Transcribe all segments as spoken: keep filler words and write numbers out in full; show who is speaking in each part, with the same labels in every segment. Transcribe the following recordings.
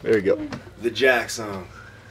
Speaker 1: There you go.
Speaker 2: The Jack song.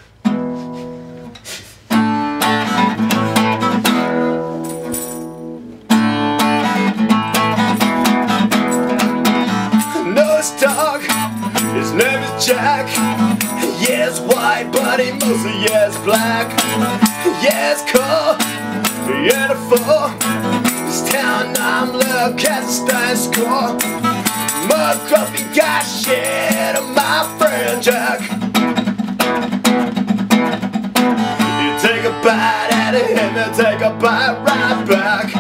Speaker 1: No, this dog, his name is Jack. Yeah, it's white, but he mostly yeah, it's black. Yeah, it's cool, yeah, the four. This town I'm little Kazakhstan score. Mud Gruffy got shit on my friend Jack. You take a bite out of him and take a bite right back.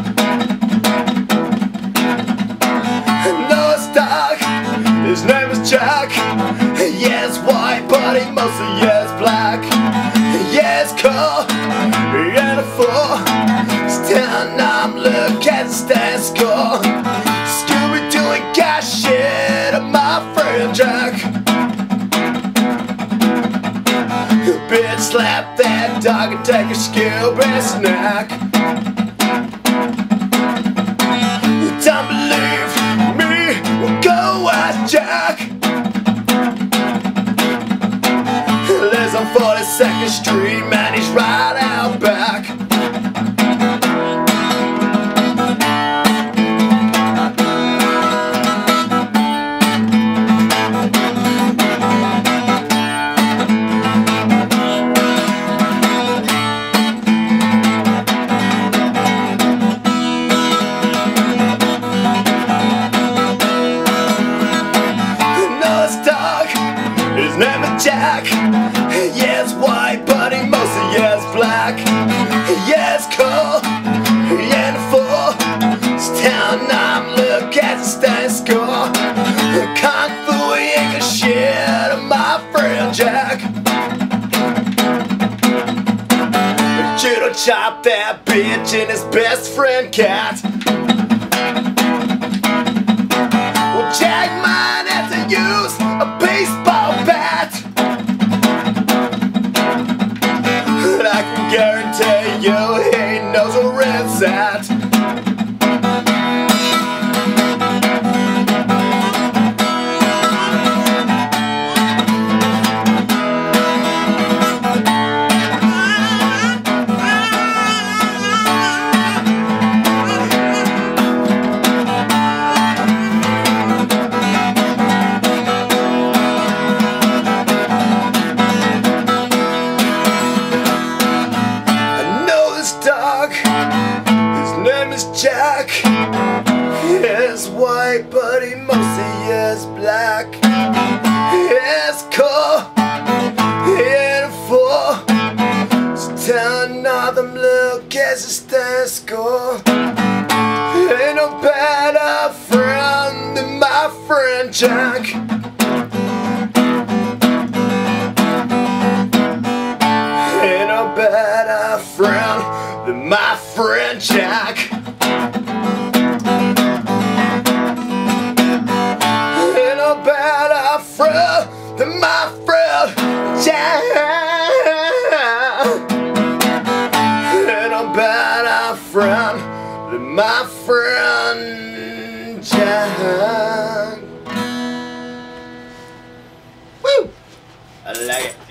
Speaker 1: No, it's dog, his name is Jack. Yeah, it's white, but he mostly yeah, it's black. Yeah, it's cool, yeah, the four. This town I'm little Kazakhstan score. Scooby-Doo ain't got shit on my friend Jack. Bitch, slap that dog and take a Scooby snack. You don't believe me? Well, go ask Jack. Lives on forty-second Street, man, he's right out back. His name is Jack. Yeah, it's white, but he mostly yeah, it's black. Yeah, it's cool, yeah, the four. This town I'm little Kazakhstan score. Kung Fu ain't got shit on my friend Jack. Judo chop that bitch and his best friend Cat. Well, Jack might have to use a baseball bat. But I can guarantee you he knows where it's at. His name is Jack. He's white, but he mostly is black. He's cool, he's four. So tell another little Kazakhstan score. Ain't no better friend than my friend Jack. Ain't no better friend than my friend Jack. Ain't no better friend than my friend Jack. Ain't no better friend than my friend Jack. Woo! I like it.